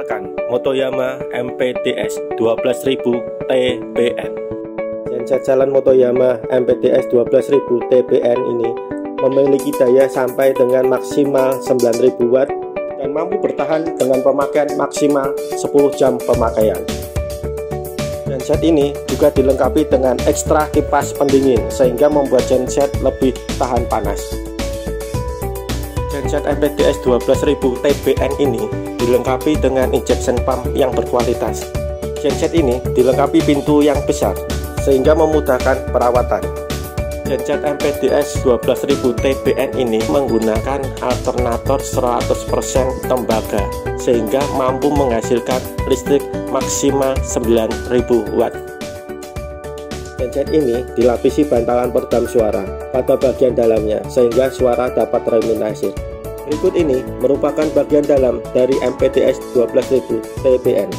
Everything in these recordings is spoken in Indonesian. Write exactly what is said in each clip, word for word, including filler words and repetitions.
Perkenalkan, Motoyama M P D S dua belas ribu T B N. Genset jalan Motoyama M P D S dua belas ribu T B N ini memiliki daya sampai dengan maksimal sembilan ribu watt dan mampu bertahan dengan pemakaian maksimal sepuluh jam pemakaian. Genset ini juga dilengkapi dengan ekstra kipas pendingin sehingga membuat genset lebih tahan panas. Genset M P D S dua belas ribu T B N ini dilengkapi dengan injection pump yang berkualitas. Genset ini dilengkapi pintu yang besar sehingga memudahkan perawatan. Genset M P D S dua belas ribu T B N ini menggunakan alternator seratus persen tembaga sehingga mampu menghasilkan listrik maksimal sembilan ribu watt. Genset ini dilapisi bantalan peredam suara pada bagian dalamnya sehingga suara dapat terminimalisir. Berikut ini merupakan bagian dalam dari M P D S dua belas ribu T B N.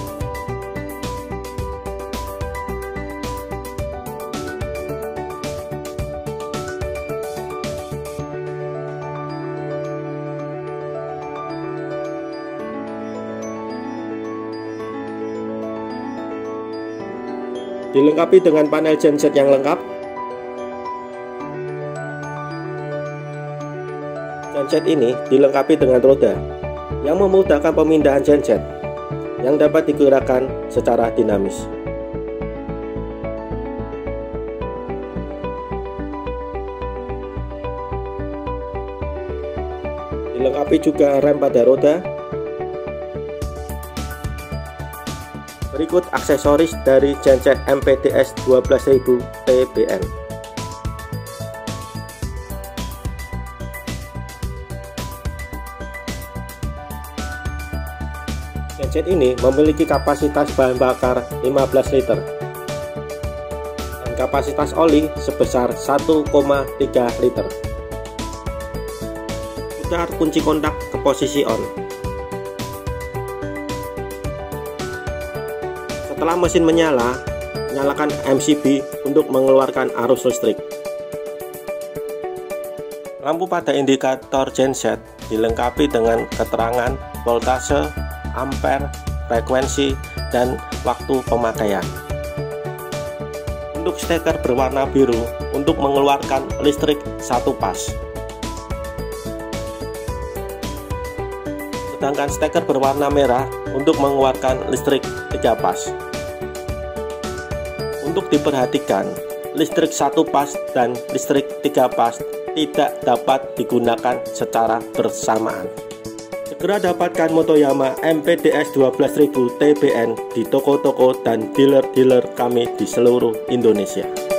Dilengkapi dengan panel genset yang lengkap. Genset ini dilengkapi dengan roda yang memudahkan pemindahan genset yang dapat digerakkan secara dinamis. Dilengkapi juga rem pada roda. Berikut aksesoris dari genset M P D S dua belas ribu T B N. Genset ini memiliki kapasitas bahan bakar lima belas liter dan kapasitas oli sebesar satu koma tiga liter. Putar kunci kontak ke posisi on. Setelah mesin menyala, nyalakan M C B untuk mengeluarkan arus listrik. Lampu pada indikator genset dilengkapi dengan keterangan voltase, ampere, frekuensi, dan waktu pemakaian. Untuk steker berwarna biru untuk mengeluarkan listrik satu pas. Sedangkan steker berwarna merah untuk mengeluarkan listrik tiga pas. Untuk diperhatikan, listrik satu pas dan listrik tiga pas tidak dapat digunakan secara bersamaan. Segera dapatkan Motoyama M P D S dua belas ribu T B N di toko-toko dan dealer-dealer kami di seluruh Indonesia.